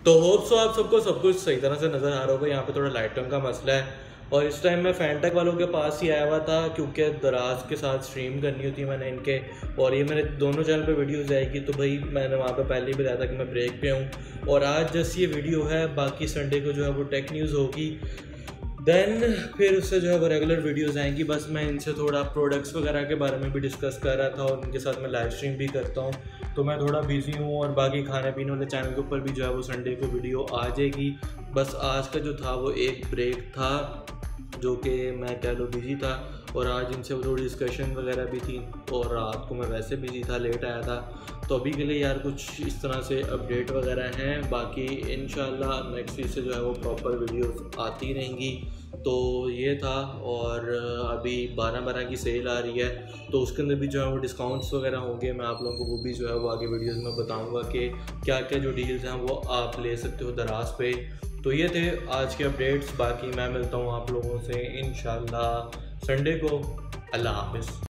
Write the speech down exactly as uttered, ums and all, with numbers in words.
तो hope so आप सबको सब कुछ सही तरह से नज़र आ रहा होगा। यहाँ पे थोड़ा लाइटों का मसला है और इस टाइम मैं फैंटेक वालों के पास ही आया हुआ था क्योंकि दराज के साथ स्ट्रीम करनी होती है मैंने इनके, और ये मेरे दोनों चैनल पे वीडियोस आएगी। तो भाई मैंने वहाँ पे पहले ही बताया था कि मैं ब्रेक पे हूँ और आज जैसे ये वीडियो है, बाकी संडे को जो है वो टेक न्यूज़ होगी, देन फिर उससे जो है वो रेगुलर वीडियोस आएंगी। बस मैं इनसे थोड़ा प्रोडक्ट्स वगैरह के बारे में भी डिस्कस कर रहा था और उनके साथ मैं लाइव स्ट्रीम भी करता हूँ, तो मैं थोड़ा बिजी हूँ। और बाकी खाने पीने वाले चैनल के ऊपर भी जो है वो संडे को वीडियो आ जाएगी। बस आज का जो था वो एक ब्रेक था जो कि मैं कह लो बिजी था, और आज इनसे थोड़ी डिस्कशन वगैरह भी थी और रात को मैं वैसे बिजी था, लेट आया था। तो अभी के लिए यार कुछ इस तरह से अपडेट वगैरह हैं, बाकी इंशाल्लाह नेक्स्ट वीक से जो है वो प्रॉपर वीडियोस आती रहेंगी। तो ये था, और अभी बारह बारह की सेल आ रही है तो उसके अंदर भी जो है वो डिस्काउंट्स वगैरह होंगे। मैं आप लोगों को वो भी जो है वो आगे वीडियोस में बताऊंगा कि क्या क्या जो डील्स हैं वो आप ले सकते हो दराज पे। तो ये थे आज के अपडेट्स, बाकी मैं मिलता हूँ आप लोगों से इंशाल्लाह संडे को। अल्लाह हाफ़िज़।